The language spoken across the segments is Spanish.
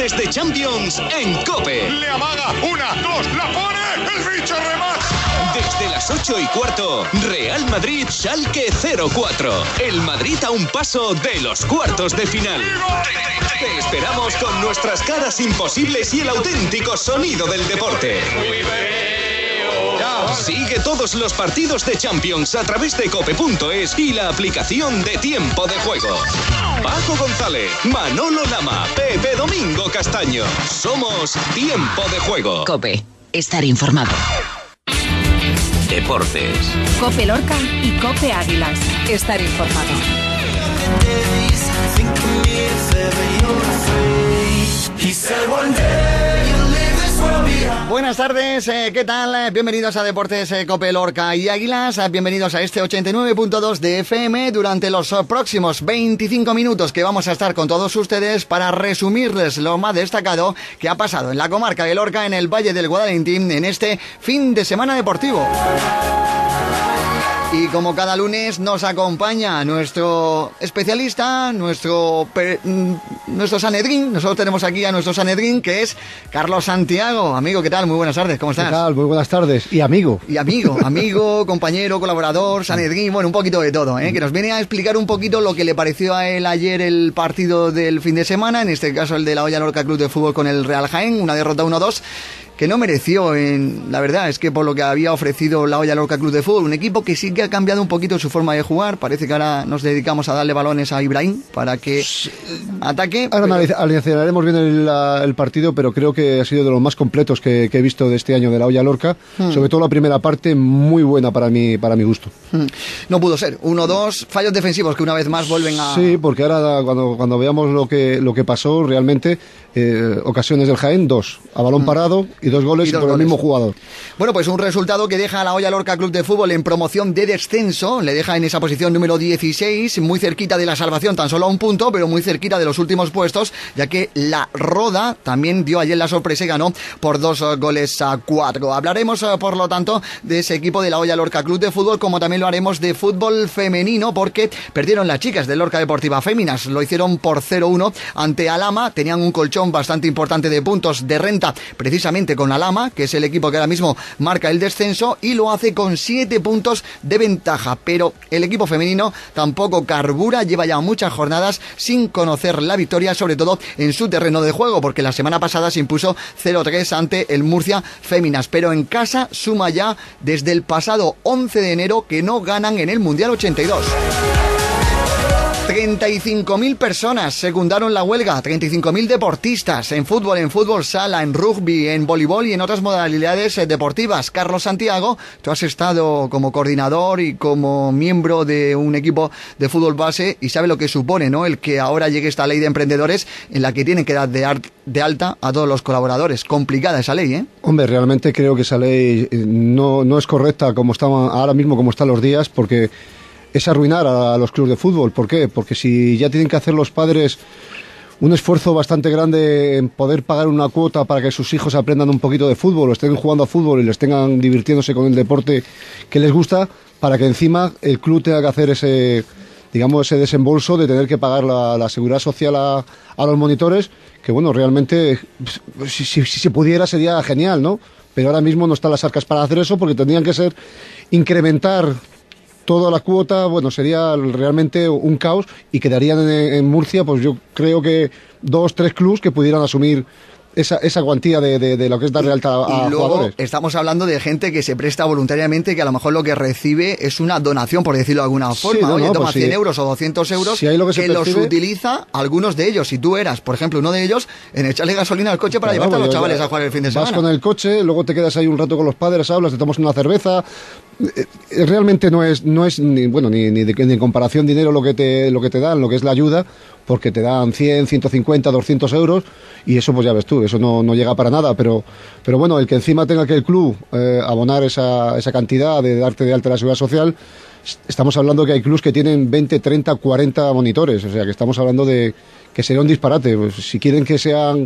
finales de Champions en COPE. Le amaga, 1, 2, la pone, el bicho remata. Desde las 8:15, Real Madrid Schalke 04. El Madrid a un paso de los cuartos de final. Te esperamos con nuestras caras imposibles y el auténtico sonido del deporte. Sigue todos los partidos de Champions a través de cope.es y la aplicación de Tiempo de Juego. Paco González, Manolo Lama, Pepe Domingo Castaño. Somos Tiempo de Juego. COPE. Estar informado. Deportes. COPE Lorca y COPE Águilas. Estar informado. Buenas tardes, ¿qué tal? Bienvenidos a Deportes COPE Lorca y Águilas. Bienvenidos a este 89.2 de FM durante los próximos 25 minutos que vamos a estar con todos ustedes para resumirles lo más destacado que ha pasado en la comarca de Lorca, en el Valle del Guadalentín, en este fin de semana deportivo. Y como cada lunes nos acompaña nuestro especialista, nuestro Sanedrín. Nosotros tenemos aquí a nuestro Sanedrín, que es Carlos Santiago. Amigo, ¿qué tal? Muy buenas tardes, ¿cómo estás? ¿Qué tal? Muy buenas tardes. Y amigo. Y amigo, compañero, colaborador, Sanedrín, bueno, un poquito de todo, que nos viene a explicar un poquito lo que le pareció a él ayer el partido del fin de semana, en este caso el de la Hoya Lorca Club de Fútbol con el Real Jaén, una derrota 1-2. Que no mereció, la verdad es que por lo que había ofrecido la Hoya Lorca Club de Fútbol, un equipo que sí que ha cambiado un poquito su forma de jugar. Parece que ahora nos dedicamos a darle balones a Ibrahim para que ataque. Ahora analizaremos bien el partido, pero creo que ha sido de los más completos que he visto de este año de la Hoya Lorca. Sobre todo la primera parte, muy buena para mi gusto. No pudo ser, 1-2, fallos defensivos que una vez más vuelven a... Sí, porque ahora cuando veamos lo que pasó realmente, ocasiones del Jaén, 2 a balón parado y 2 goles por el mismo jugador. Bueno, pues un resultado que deja a la Hoya Lorca Club de Fútbol en promoción de descenso, le deja en esa posición número 16, muy cerquita de la salvación, tan solo a un punto, pero muy cerquita de los últimos puestos, ya que la Roda también dio ayer la sorpresa y ganó por 2-4. Hablaremos, por lo tanto, de ese equipo de la Hoya Lorca Club de Fútbol, como también lo haremos de fútbol femenino, porque perdieron las chicas de Lorca Deportiva Féminas, lo hicieron por 0-1 ante Alhama, tenían un colchón bastante importante de puntos de renta, precisamente con Alhama, que es el equipo que ahora mismo marca el descenso, y lo hace con 7 puntos de ventaja, pero el equipo femenino tampoco carbura, lleva ya muchas jornadas sin conocer la victoria, sobre todo en su terreno de juego, porque la semana pasada se impuso 0-3 ante el Murcia Féminas, pero en casa suma ya desde el pasado 11 de enero que no ganan en el Mundial 82. 35.000 personas secundaron la huelga, 35.000 deportistas en fútbol sala, en rugby, en voleibol y en otras modalidades deportivas. Carlos Santiago, tú has estado como coordinador y como miembro de un equipo de fútbol base y sabe lo que supone, ¿no? El que ahora llegue esta ley de emprendedores en la que tienen que dar de alta a todos los colaboradores. Complicada esa ley, ¿eh? Hombre, realmente creo que esa ley no es correcta como está ahora mismo, como están los días, porque es arruinar a los clubes de fútbol. ¿Por qué? Porque si ya tienen que hacer los padres un esfuerzo bastante grande en poder pagar una cuota para que sus hijos aprendan un poquito de fútbol, o estén jugando a fútbol y les tengan divirtiéndose con el deporte que les gusta, para que encima el club tenga que hacer ese desembolso de tener que pagar la seguridad social a los monitores, que bueno, realmente si se pudiera sería genial, ¿no? Pero ahora mismo no están las arcas para hacer eso, porque tendrían que ser incrementar toda la cuota. Bueno, sería realmente un caos y quedarían en Murcia, pues yo creo que 2-3 clubs que pudieran asumir esa cuantía de lo que es darle alta a luego jugadores. Estamos hablando de gente que se presta voluntariamente, que a lo mejor lo que recibe es una donación, por decirlo de alguna forma. Sí, Oye, toma pues 100 euros o 200 euros, si hay lo que los utiliza algunos de ellos. Si tú eras, por ejemplo, uno de ellos, en echarle gasolina al coche para llevarte a los chavales a jugar el fin de semana. Vas con el coche, luego te quedas ahí un rato con los padres, hablas, te tomas una cerveza. Realmente no es ni en comparación dinero lo que te dan, lo que es la ayuda, porque te dan 100, 150, 200 euros y eso pues ya ves tú, eso no llega para nada, pero bueno, el que encima tenga que el club abonar esa cantidad de darte de alta la seguridad social, estamos hablando que hay clubs que tienen 20, 30, 40 monitores, o sea que estamos hablando de que sería un disparate. Pues, si quieren que sean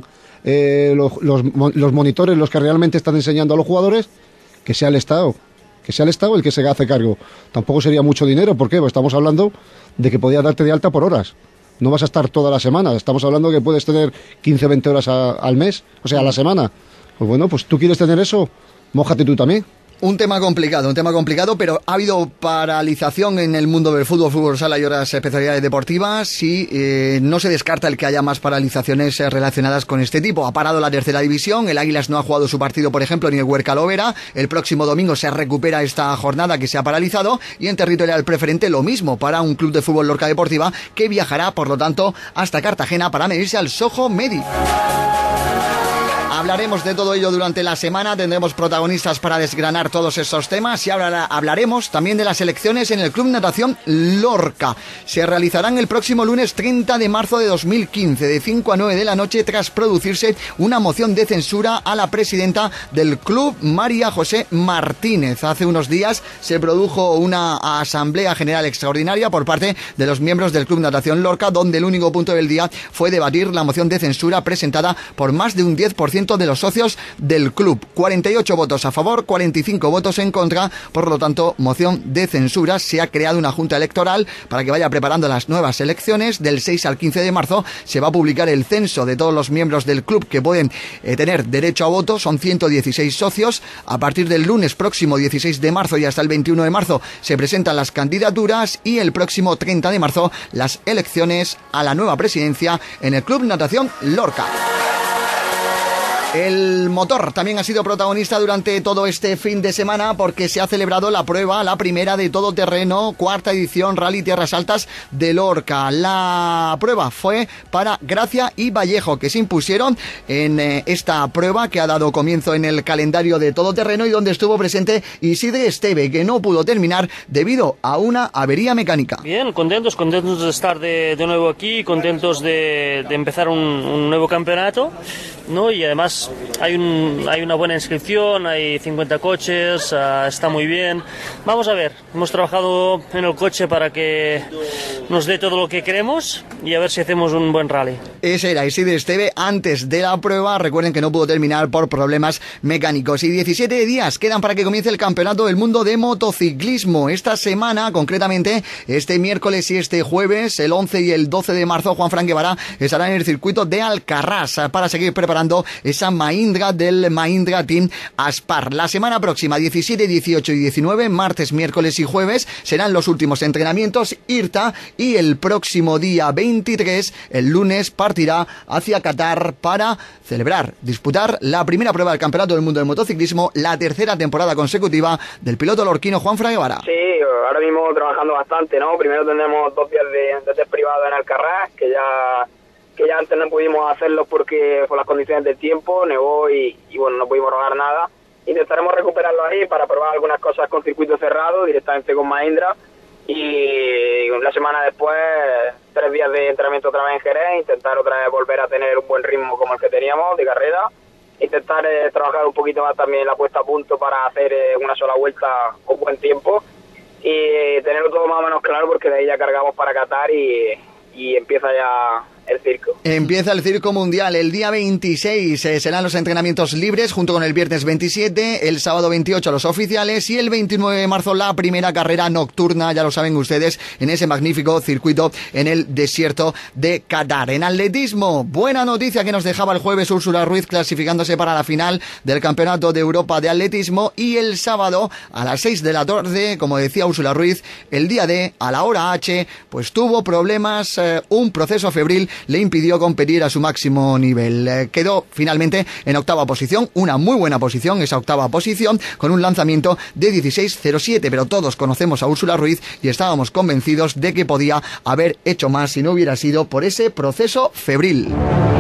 los monitores los que realmente están enseñando a los jugadores, que sea el Estado el que se hace cargo. Tampoco sería mucho dinero, ¿por qué? Pues estamos hablando de que podía darte de alta por horas. No vas a estar toda la semana. Estamos hablando que puedes tener 15, 20 horas al mes, o sea, a la semana. Pues bueno, pues tú quieres tener eso, mójate tú también. Un tema complicado, pero ha habido paralización en el mundo del fútbol sala y otras especialidades deportivas y no se descarta el que haya más paralizaciones relacionadas con este tipo. Ha parado la tercera división, el Águilas no ha jugado su partido, por ejemplo, ni el Huerca Lovera. El próximo domingo se recupera esta jornada que se ha paralizado y en territorial preferente lo mismo para un club de fútbol Lorca Deportiva que viajará, por lo tanto, hasta Cartagena para medirse al Soho Medi. Hablaremos de todo ello durante la semana, tendremos protagonistas para desgranar todos estos temas y hablaremos también de las elecciones en el Club Natación Lorca. Se realizarán el próximo lunes 30 de marzo de 2015, de 5 a 9 de la noche, tras producirse una moción de censura a la presidenta del club, María José Martínez. Hace unos días se produjo una asamblea general extraordinaria por parte de los miembros del Club Natación Lorca, donde el único punto del día fue debatir la moción de censura presentada por más de un 10% de los socios del club. 48 votos a favor, 45 votos en contra, por lo tanto, moción de censura. Se ha creado una junta electoral para que vaya preparando las nuevas elecciones. Del 6 al 15 de marzo se va a publicar el censo de todos los miembros del club que pueden tener derecho a voto. Son 116 socios. A partir del lunes próximo 16 de marzo y hasta el 21 de marzo se presentan las candidaturas y el próximo 30 de marzo las elecciones a la nueva presidencia en el Club Natación Lorca. El motor también ha sido protagonista durante todo este fin de semana porque se ha celebrado la prueba, la primera de todoterreno, cuarta edición Rally Tierras Altas de Lorca. La prueba fue para Gracia y Vallejo, que se impusieron en esta prueba que ha dado comienzo en el calendario de todoterreno y donde estuvo presente Isidre Esteve, que no pudo terminar debido a una avería mecánica. Bien, contentos de estar de nuevo aquí, contentos de empezar un nuevo campeonato, ¿no? Y además hay una buena inscripción, hay 50 coches, está muy bien. Vamos a ver, hemos trabajado en el coche para que nos dé todo lo que queremos y a ver si hacemos un buen rally. Ese era Isidre Esteve antes de la prueba. Recuerden que no pudo terminar por problemas mecánicos. Y 17 días quedan para que comience el Campeonato del Mundo de Motociclismo. Esta semana, concretamente, este miércoles y este jueves, el 11 y el 12 de marzo, Juanfran Guevara estará en el circuito de Alcarrás para seguir preparando esa Mahindra del Mahindra Team Aspar. La semana próxima, 17, 18 y 19, martes, miércoles y jueves, serán los últimos entrenamientos IRTA y el próximo día 23, el lunes, partirá hacia Qatar para disputar la primera prueba del Campeonato del Mundo de Motociclismo, la tercera temporada consecutiva del piloto lorquino Juanfran Guevara. Sí, ahora mismo trabajando bastante, ¿no? Primero tendremos 2 días de test privado en Alcarrás, que ya antes no pudimos hacerlo porque por las condiciones del tiempo, nevó y bueno, no pudimos rodar nada. Intentaremos recuperarlo ahí para probar algunas cosas con circuito cerrado, directamente con Mahindra. Y la semana después, 3 días de entrenamiento otra vez en Jerez, intentar otra vez volver a tener un buen ritmo como el que teníamos de carrera. Intentar trabajar un poquito más también la puesta a punto para hacer una sola vuelta con buen tiempo. Y tenerlo todo más o menos claro porque de ahí ya cargamos para Qatar y empieza ya el circo. Empieza el circo mundial. El día 26 serán los entrenamientos libres junto con el viernes 27, el sábado 28 los oficiales y el 29 de marzo la primera carrera nocturna, ya lo saben ustedes, en ese magnífico circuito en el desierto de Qatar. En atletismo, buena noticia que nos dejaba el jueves Úrsula Ruiz clasificándose para la final del Campeonato de Europa de Atletismo y el sábado a las 6 de la tarde, como decía Úrsula Ruiz, el día D, a la hora H, pues tuvo problemas, un proceso febril le impidió competir a su máximo nivel. Quedó finalmente en octava posición, una muy buena posición, esa octava posición, con un lanzamiento de 16.07, pero todos conocemos a Úrsula Ruiz y estábamos convencidos de que podía haber hecho más si no hubiera sido por ese proceso febril.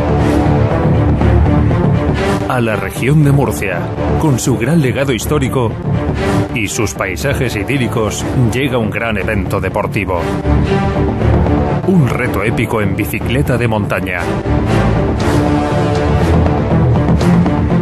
A la región de Murcia, con su gran legado histórico y sus paisajes idílicos, llega un gran evento deportivo. Un reto épico en bicicleta de montaña. La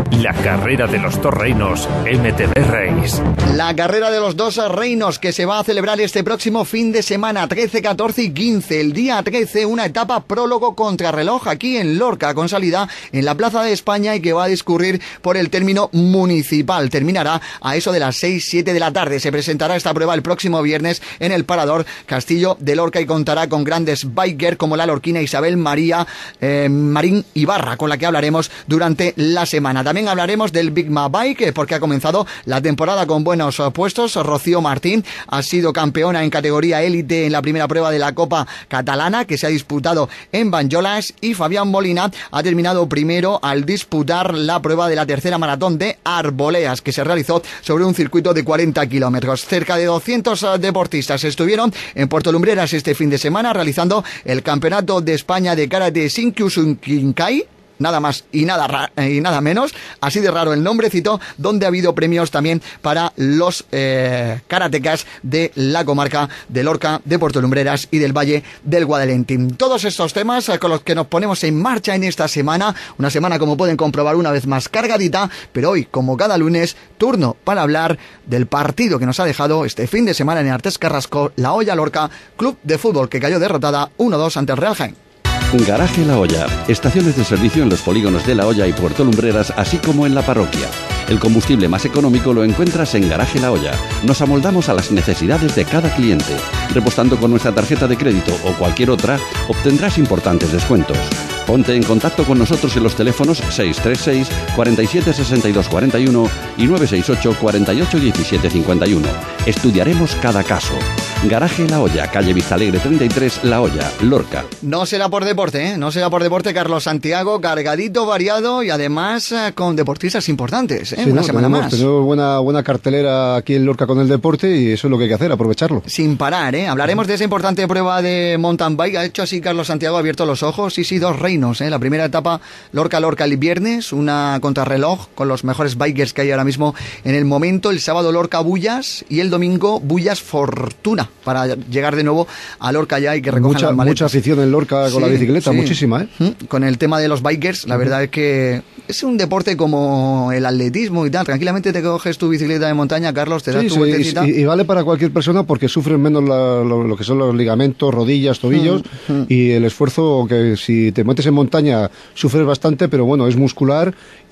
Carrera de los Dos Reinos MTB Race. La carrera de los Dos Reinos que se va a celebrar este próximo fin de semana, 13, 14 y 15. El día 13, una etapa prólogo contrarreloj aquí en Lorca, con salida en la Plaza de España y que va a discurrir por el término municipal. Terminará a eso de las 6-7 de la tarde. Se presentará esta prueba el próximo viernes en el Parador Castillo de Lorca y contará con grandes bikers como la lorquina Isabel María Marín Ibarra, con la que hablaremos durante la semana. También hablaremos del Bigma Bike, porque ha comenzado la temporada con buenos puestos. Rocío Martín ha sido campeona en categoría élite en la primera prueba de la Copa Catalana, que se ha disputado en Banyolas, y Fabián Molina ha terminado primero al disputar la prueba de la tercera maratón de Arboleas, que se realizó sobre un circuito de 40 kilómetros. Cerca de 200 deportistas estuvieron en Puerto Lumbreras este fin de semana realizando el Campeonato de España de Karate Sinkyu-Sunkinkai, nada más y nada menos, así de raro el nombrecito, donde ha habido premios también para los karatecas de la comarca de Lorca, de Puerto Lumbreras y del Valle del Guadalentín. Todos estos temas con los que nos ponemos en marcha en esta semana, una semana, como pueden comprobar, una vez más cargadita, pero hoy, como cada lunes, turno para hablar del partido que nos ha dejado este fin de semana en Artés Carrasco, La Hoya Lorca, club de fútbol que cayó derrotada 1-2 ante el Real Jaén. Garaje La Hoya. Estaciones de servicio en los polígonos de La Hoya y Puerto Lumbreras, así como en la parroquia. El combustible más económico lo encuentras en Garaje La Hoya. Nos amoldamos a las necesidades de cada cliente. Repostando con nuestra tarjeta de crédito o cualquier otra, obtendrás importantes descuentos. Ponte en contacto con nosotros en los teléfonos 636 47 62 41 y 968 48 17 51. Estudiaremos cada caso. Garaje La Hoya, calle Vistalegre 33, La Hoya, Lorca. No será por deporte, ¿eh? No será por deporte. Carlos Santiago, cargadito, variado y además con deportistas importantes, ¿eh? Sí, una semana más. Tenemos buena cartelera aquí en Lorca con el deporte y eso es lo que hay que hacer, aprovecharlo. Sin parar, ¿eh? Hablaremos de esa importante prueba de mountain bike. Ha hecho así Carlos Santiago, ha abierto los ojos. Sí, Dos Reinos, ¿eh? La primera etapa, Lorca el viernes, una contrarreloj con los mejores bikers que hay ahora mismo en el momento. El sábado Lorca Bullas y el domingo Bullas Fortuna, para llegar de nuevo a Lorca ya y que recojan las maletas. Mucha afición en Lorca con la bicicleta, muchísima, ¿eh? Con el tema de los bikers, la verdad es que es un deporte como el atletismo y tal. Tranquilamente te coges tu bicicleta de montaña, Carlos, te das tu vueltecita. Y vale para cualquier persona porque sufren menos lo que son los ligamentos, rodillas, tobillos, y el esfuerzo, que si te metes en montaña sufres bastante, pero bueno, es muscular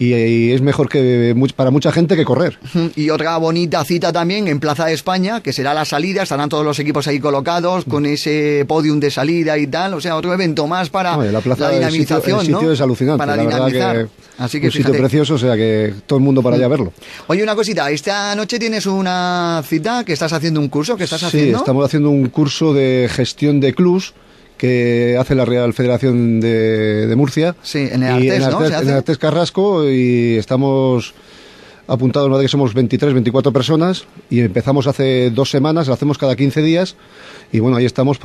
y es mejor que para mucha gente que correr. Y otra bonita cita también en Plaza de España, que será la salida. Estarán todos los equipos ahí colocados con ese podium de salida y tal. O sea, otro evento más para la plaza, la dinamización, el sitio es alucinante, para la dinamizar. verdad que así que un sitio precioso, o sea que todo el mundo para allá a verlo. Oye, una cosita, esta noche tienes una cita, que estás haciendo un curso, que estás haciendo. Sí, estamos haciendo un curso de gestión de clubs que hace la Real Federación de Murcia. Sí, en el Artés, ¿no? En el Artés Carrasco, y estamos apuntados, ¿no?, de que somos 23, 24 personas, y empezamos hace 2 semanas, lo hacemos cada 15 días, y bueno, ahí estamos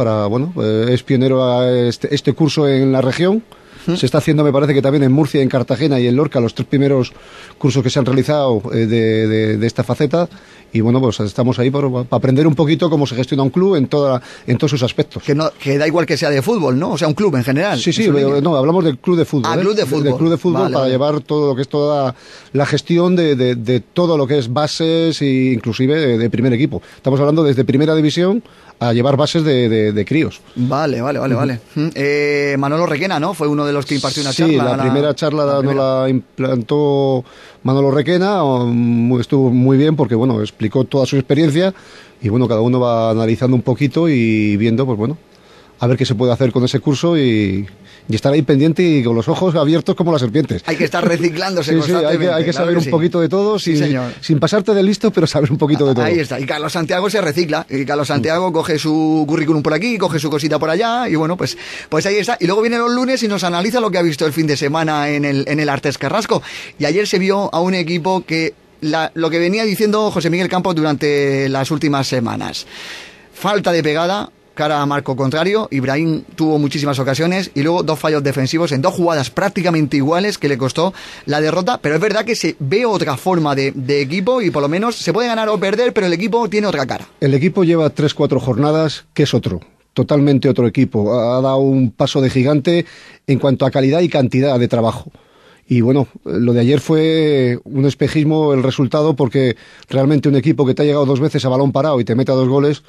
es pionero a este curso en la región. Se está haciendo, me parece que también en Murcia, en Cartagena y en Lorca, los 3 primeros cursos que se han realizado de esta faceta. Y bueno, pues estamos ahí para aprender un poquito cómo se gestiona un club en todos sus aspectos. Que da igual que sea de fútbol, ¿no? O sea, un club en general. Sí, no, hablamos del club de fútbol. Club de fútbol. Del club de fútbol, para llevar todo lo que es toda la gestión de todo lo que es bases e inclusive de primer equipo. Estamos hablando desde primera división a llevar bases de críos. Vale. Manolo Requena, ¿no? Fue uno de los que impartió una charla. Sí, la primera charla nos la implantó Manolo Requena. Estuvo muy bien porque, bueno, explicó toda su experiencia y, bueno, cada uno va analizando un poquito y viendo, pues bueno, a ver qué se puede hacer con ese curso y estar ahí pendiente y con los ojos abiertos como las serpientes. Hay que estar reciclándose constantemente. Sí, hay que saber un poquito de todo, sin pasarte de listo, pero saber un poquito de todo. Ahí está. Y Carlos Santiago se recicla. Y Carlos Santiago coge su currículum por aquí, coge su cosita por allá, y bueno, pues ahí está. Y luego viene los lunes y nos analiza lo que ha visto el fin de semana en el Artés Carrasco. Y ayer se vio a un equipo que lo que venía diciendo José Miguel Campos durante las últimas semanas. Falta de pegada cara a marco contrario. Ibrahim tuvo muchísimas ocasiones y luego 2 fallos defensivos en 2 jugadas prácticamente iguales que le costó la derrota, pero es verdad que se ve otra forma de equipo y por lo menos se puede ganar o perder, pero el equipo tiene otra cara. El equipo lleva 3-4 jornadas que es totalmente otro equipo. Ha dado un paso de gigante en cuanto a calidad y cantidad de trabajo. Y bueno, lo de ayer fue un espejismo el resultado, porque realmente un equipo que te ha llegado 2 veces a balón parado y te mete a 2 goles,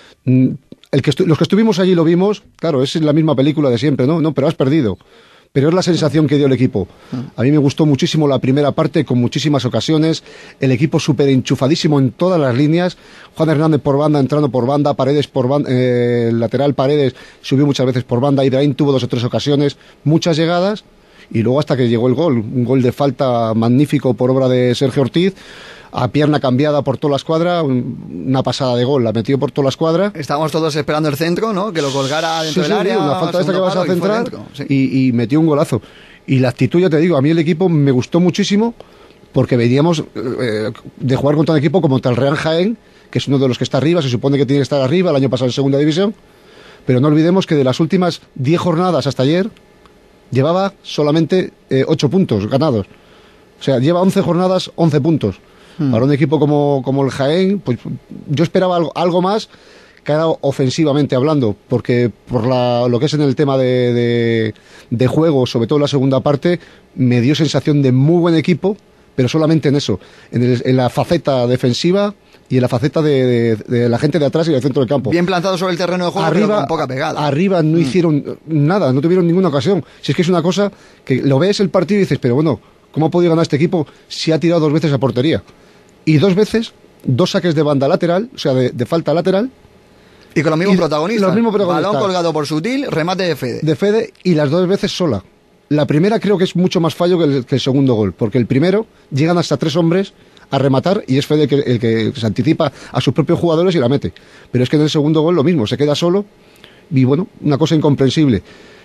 los que estuvimos allí lo vimos, claro, es la misma película de siempre, ¿no? Pero has perdido. Pero es la sensación que dio el equipo. A mí me gustó muchísimo la primera parte, con muchísimas ocasiones, el equipo súper enchufadísimo en todas las líneas, Juan Hernández por banda, entrando por banda, Paredes por banda, lateral Paredes subió muchas veces por banda, Ibrahim tuvo 2 o 3 ocasiones, muchas llegadas, y luego hasta que llegó el gol, un gol de falta magnífico por obra de Sergio Ortiz, a pierna cambiada por toda la escuadra, una pasada de gol, la metió por toda la escuadra. Estábamos todos esperando el centro, ¿no? Que lo colgara dentro del área. Una falta esta que vas a centrar sí. y metió un golazo. Y la actitud, ya te digo, a mí el equipo me gustó muchísimo, porque veníamos de jugar contra un equipo como el Real Jaén, que es uno de los que está arriba, se supone que tiene que estar arriba, el año pasado en segunda división, pero no olvidemos que de las últimas 10 jornadas hasta ayer, llevaba solamente 8 puntos ganados. O sea, lleva 11 jornadas, 11 puntos. Para un equipo como el Jaén, pues yo esperaba algo más, que era ofensivamente hablando, porque por lo que es en el tema de juego, sobre todo en la segunda parte, me dio sensación de muy buen equipo, pero solamente en eso, en la faceta defensiva y en la faceta de la gente de atrás y del centro del campo. Bien plantado sobre el terreno de juego, arriba, pero con poca pegada. Arriba no hicieron nada, no tuvieron ninguna ocasión. Si es que es una cosa que lo ves el partido y dices, pero bueno, ¿cómo ha podido ganar este equipo si ha tirado 2 veces a portería? Y 2 veces, 2 saques de banda lateral, o sea, de falta lateral. Y con los mismos protagonistas. Balón colgado por Sutil, remate de Fede. De Fede, y las 2 veces sola. La primera creo que es mucho más fallo que el segundo gol, porque el primero llegan hasta 3 hombres a rematar y es Fede el que se anticipa a sus propios jugadores y la mete. Pero es que en el segundo gol lo mismo, se queda solo y bueno, una cosa incomprensible.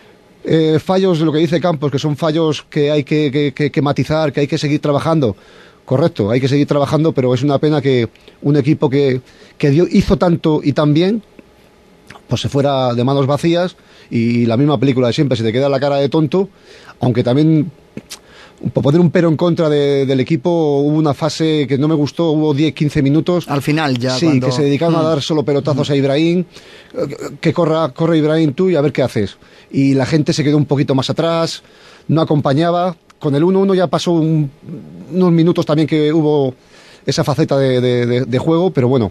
Fallos de lo que dice Campos, que son fallos que hay que matizar, que hay que seguir trabajando. Correcto, hay que seguir trabajando, pero es una pena que un equipo que hizo tanto y tan bien, pues se fuera de manos vacías, y la misma película de siempre, se te queda la cara de tonto, aunque también, por poner un pero en contra del equipo, hubo una fase que no me gustó, hubo 10-15 minutos. Al final ya. Sí, que se dedicaron a dar solo pelotazos a Ibrahim, que corre Ibrahim tú y a ver qué haces. Y la gente se quedó un poquito más atrás, no acompañaba. Con el 1-1 ya pasó unos minutos también que hubo esa faceta de juego, pero bueno,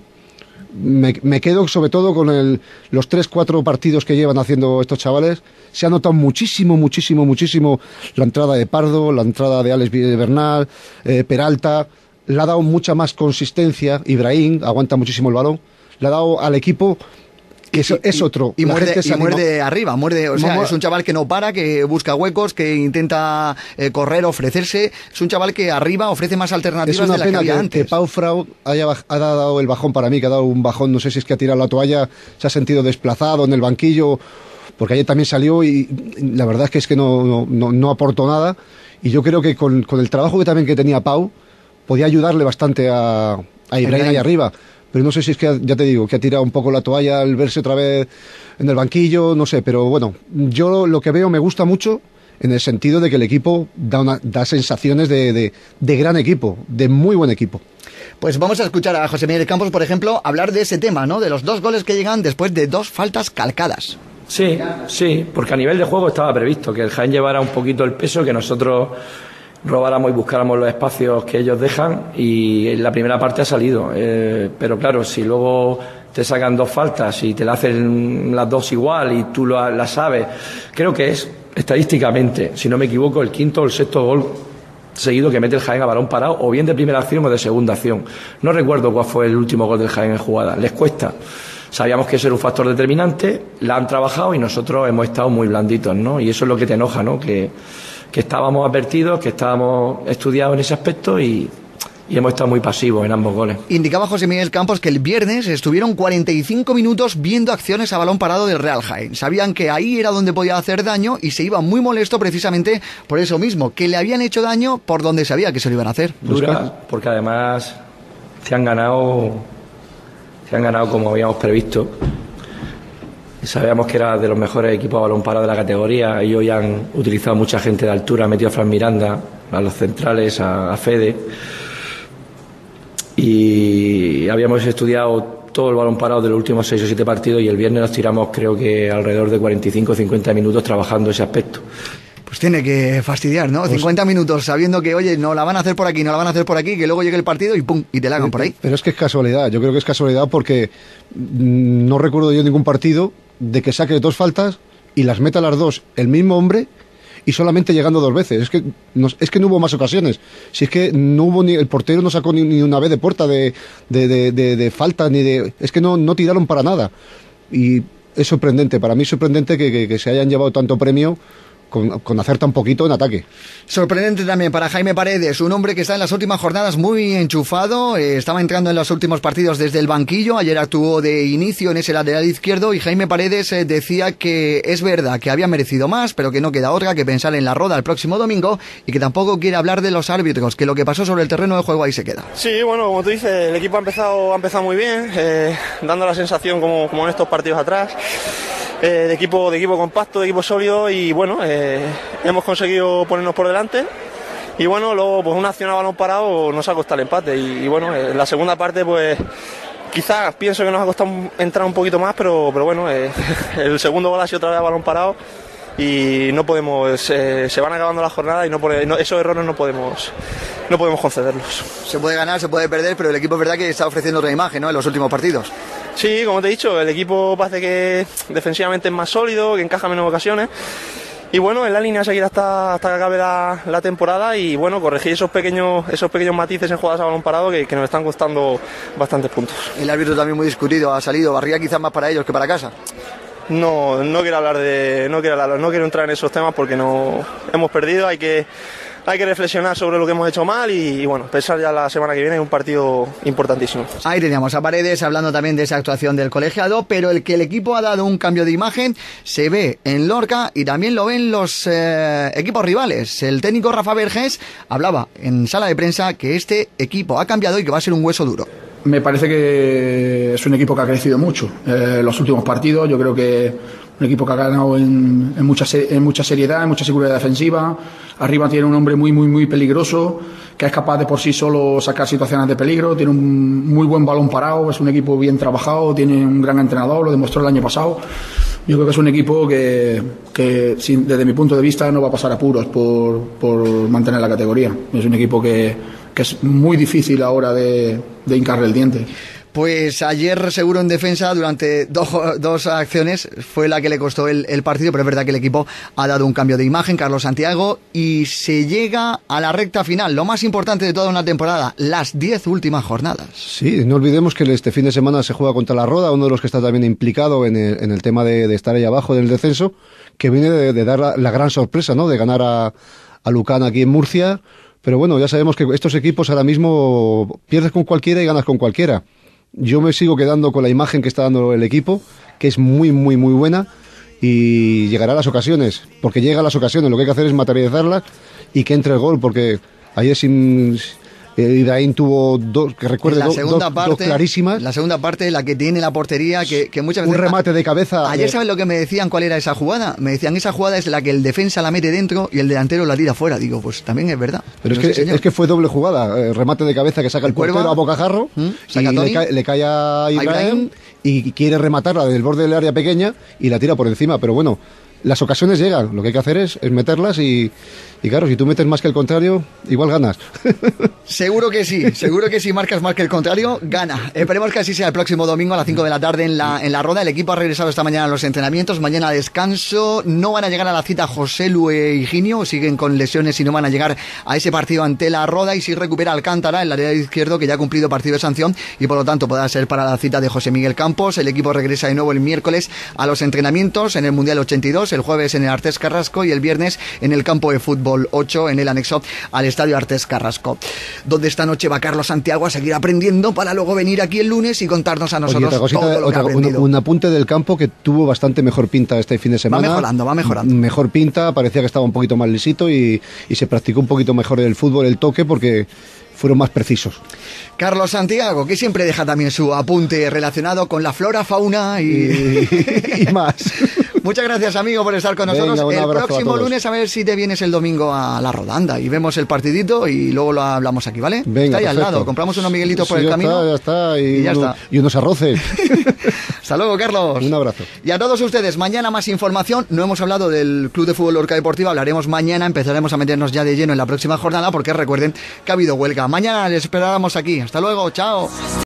me quedo sobre todo con los 3-4 partidos que llevan haciendo estos chavales. Se ha notado muchísimo la entrada de Pardo, la entrada de Alex Bernal, Peralta. Le ha dado mucha más consistencia. Ibrahim aguanta muchísimo el balón. Le ha dado al equipo... Es otro. Y muerde arriba, o sea, es un chaval que no para, que busca huecos, que intenta correr, ofrecerse. Es un chaval que arriba ofrece más alternativas de las que había antes. Que Pau Frau ha dado el bajón para mí, que ha dado un bajón, no sé si es que ha tirado la toalla, se ha sentido desplazado en el banquillo, porque ayer también salió y la verdad es que no aportó nada. Y yo creo que con el trabajo que tenía Pau, podía ayudarle bastante a Ibrahim ahí arriba. Pero no sé si es que, ya te digo, que ha tirado un poco la toalla al verse otra vez en el banquillo, no sé, pero bueno, yo lo que veo me gusta mucho en el sentido de que el equipo da sensaciones de gran equipo, de muy buen equipo. Pues vamos a escuchar a José Miguel Campos, por ejemplo, hablar de ese tema, ¿no? De los 2 goles que llegan después de 2 faltas calcadas. Sí, porque a nivel de juego estaba previsto que el Jaén llevara un poquito el peso, que nosotros robáramos y buscáramos los espacios que ellos dejan, y en la primera parte ha salido, pero claro, si luego te sacan 2 faltas y te la hacen las 2 igual y tú la sabes, creo que es estadísticamente, si no me equivoco, el 5º o el 6º gol seguido que mete el Jaén a balón parado, o bien de primera acción o de segunda acción. No recuerdo cuál fue el último gol del Jaén en jugada, les cuesta. Sabíamos que eso era un factor determinante, la han trabajado y nosotros hemos estado muy blanditos, ¿no? Y eso es lo que te enoja, ¿no? Que estábamos advertidos, que estábamos estudiados en ese aspecto y hemos estado muy pasivos en ambos goles. Indicaba José Miguel Campos que el viernes estuvieron 45 minutos viendo acciones a balón parado del Real Jaén. Sabían que ahí era donde podía hacer daño y se iba muy molesto precisamente por eso mismo, que le habían hecho daño por donde sabía que se lo iban a hacer. Dura, porque además se han ganado como habíamos previsto. Sabíamos que era de los mejores equipos a balón parado de la categoría. Ellos ya han utilizado mucha gente de altura, han metido a Fran Miranda, a los centrales, a Fede. Y habíamos estudiado todo el balón parado de los últimos 6 o 7 partidos y el viernes nos tiramos, creo que alrededor de 45 o 50 minutos trabajando ese aspecto. Pues tiene que fastidiar, ¿no? 50 minutos sabiendo que, oye, no la van a hacer por aquí, no la van a hacer por aquí, que luego llegue el partido y pum, y te la hagan por ahí. Pero es que es casualidad, yo creo que es casualidad porque no recuerdo yo ningún partido de que saque 2 faltas y las meta las 2 el mismo hombre y solamente llegando 2 veces. Es que no hubo más ocasiones. Si es que no hubo el portero no sacó ni una vez de puerta de falta, es que no tiraron para nada. Y es sorprendente, para mí es sorprendente que se hayan llevado tanto premio con hacer tan poquito en ataque. Sorprendente también para Jaime Paredes, un hombre que está en las últimas jornadas muy enchufado, estaba entrando en los últimos partidos desde el banquillo, ayer actuó de inicio en ese lateral izquierdo y Jaime Paredes decía que es verdad que había merecido más, pero que no queda otra que pensar en la Roda el próximo domingo y que tampoco quiere hablar de los árbitros, que lo que pasó sobre el terreno de juego ahí se queda. Sí, bueno, como tú dices, el equipo ha empezado muy bien, dando la sensación como en estos partidos atrás. De equipo compacto, de equipo sólido y bueno, hemos conseguido ponernos por delante y bueno, luego pues una acción a balón parado nos ha costado el empate y bueno, en la segunda parte pues quizás pienso que nos ha costado entrar un poquito más, pero bueno, el segundo gol ha sido otra vez a balón parado y no podemos, se van acabando las jornadas y esos errores no podemos concederlos. Se puede ganar, se puede perder, pero el equipo es verdad que está ofreciendo otra imagen, ¿no?, en los últimos partidos. Sí, como te he dicho, el equipo parece que defensivamente es más sólido, que encaja menos ocasiones y bueno, en la línea seguir hasta que acabe la temporada y bueno, corregir esos pequeños matices en jugadas a balón parado que nos están costando bastantes puntos. El árbitro también muy discutido, ha salido, barría quizás más para ellos que para casa. No quiero entrar en esos temas porque no hemos perdido, hay que reflexionar sobre lo que hemos hecho mal y bueno, pensar ya la semana que viene en un partido importantísimo. Ahí teníamos a Paredes hablando también de esa actuación del colegiado, pero el que el equipo ha dado un cambio de imagen se ve en Lorca y también lo ven los equipos rivales. El técnico Rafa Vergés hablaba en sala de prensa que este equipo ha cambiado y que va a ser un hueso duro. Me parece que es un equipo que ha crecido mucho en los últimos partidos. Yo creo que un equipo que ha ganado en mucha seriedad, en mucha seguridad defensiva. Arriba tiene un hombre muy peligroso, que es capaz de por sí solo sacar situaciones de peligro. Tiene un muy buen balón parado, es un equipo bien trabajado, tiene un gran entrenador, lo demostró el año pasado. Yo creo que es un equipo que desde mi punto de vista no va a pasar apuros por mantener la categoría. Es un equipo que es muy difícil ahora de hincarle el diente. Pues ayer seguro en defensa durante dos acciones fue la que le costó el partido, pero es verdad que el equipo ha dado un cambio de imagen, Carlos Santiago, y se llega a la recta final, lo más importante de toda una temporada, las 10 últimas jornadas. Sí, no olvidemos que este fin de semana se juega contra la Roda, uno de los que está también implicado en el tema de estar ahí abajo del descenso, que viene de dar la gran sorpresa, ¿no?, de ganar a Lucán aquí en Murcia. Pero bueno, ya sabemos que estos equipos ahora mismo pierdes con cualquiera y ganas con cualquiera. Yo me sigo quedando con la imagen que está dando el equipo, que es muy buena, y llegará a las ocasiones, porque llega a las ocasiones, lo que hay que hacer es materializarlas y que entre el gol, porque ayer Ibrahim tuvo dos clarísimas. La segunda parte, la que tiene la portería, que muchas veces... Un remate de cabeza. Ayer, ¿sabes lo que me decían? ¿Cuál era esa jugada? Me decían, esa jugada es la que el defensa la mete dentro y el delantero la tira fuera. Digo, pues también es verdad. Pero es que fue doble jugada. Remate de cabeza que saca el portero a bocajarro y le cae a Ibrahim y quiere rematarla del borde del área pequeña y la tira por encima. Pero bueno, las ocasiones llegan. Lo que hay que hacer es meterlas y claro, si tú metes más que el contrario, igual ganas. Seguro que sí, marcas más que el contrario, gana. Esperemos que así sea el próximo domingo a las 5 de la tarde en la Roda. El equipo ha regresado esta mañana a los entrenamientos, mañana descanso. No van a llegar a la cita José Lu e Higinio, siguen con lesiones y no van a llegar a ese partido ante la Roda. Y si recupera Alcántara, el lateral izquierdo, que ya ha cumplido partido de sanción y por lo tanto podrá ser para la cita de José Miguel Campos. El equipo regresa de nuevo el miércoles a los entrenamientos en el Mundial 82, el jueves en el Artés Carrasco y el viernes en el campo de fútbol 8 en el anexo al estadio Artés Carrasco, donde esta noche va Carlos Santiago a seguir aprendiendo para luego venir aquí el lunes y contarnos a nosotros todo lo que ha aprendido. Un apunte del campo que tuvo bastante mejor pinta este fin de semana. Va mejorando. Mejor pinta, parecía que estaba un poquito más lisito y se practicó un poquito mejor el fútbol, el toque, porque fueron más precisos. Carlos Santiago, que siempre deja también su apunte relacionado con la flora, fauna y más. Muchas gracias, amigo, por estar con nosotros. El próximo lunes a ver si te vienes el domingo a La Rodanda y vemos el partidito y luego lo hablamos aquí, ¿vale? Venga, está ahí perfecto. al lado, compramos unos miguelitos por el camino. Ya está, y ya está. Y unos arroces. Hasta luego, Carlos. Un abrazo. Y a todos ustedes, mañana más información. No hemos hablado del Club de Fútbol Lorca Deportiva, hablaremos mañana, empezaremos a meternos ya de lleno en la próxima jornada porque recuerden que ha habido huelga. Mañana les esperamos aquí. Hasta luego, chao.